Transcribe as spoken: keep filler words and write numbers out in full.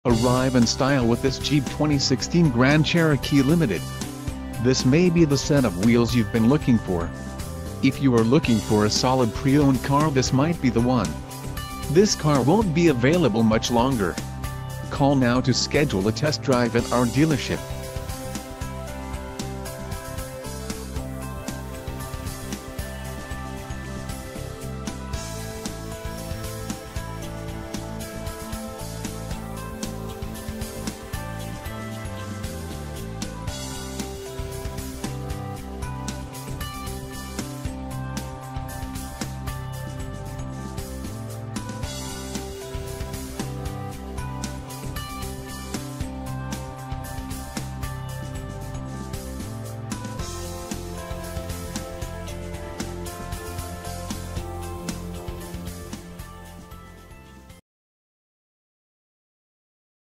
Arrive in style with this Jeep twenty sixteen Grand Cherokee Limited. This may be the set of wheels you've been looking for. If you are looking for a solid pre-owned car, this might be the one. This car won't be available much longer. Call now to schedule a test drive at our dealership.